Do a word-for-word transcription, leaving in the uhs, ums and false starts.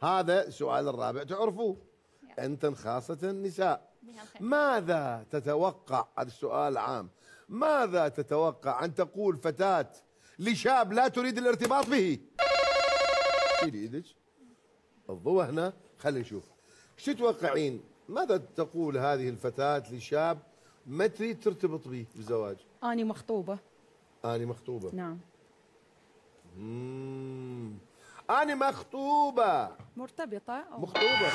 هذا السؤال الرابع تعرفوه أنتن خاصة النساء. ماذا تتوقع، هذا السؤال عام، ماذا تتوقع أن تقول فتاة لشاب لا تريد الارتباط به؟ شيلي ايدك، الضوء هنا، خلينا نشوف. ايش تتوقعين؟ ماذا تقول هذه الفتاة لشاب ما تريد ترتبط به بالزواج؟ أنا مخطوبة. أنا مخطوبة. نعم. مم. أنا مخطوبة. مرتبطة. أو مخطوبة.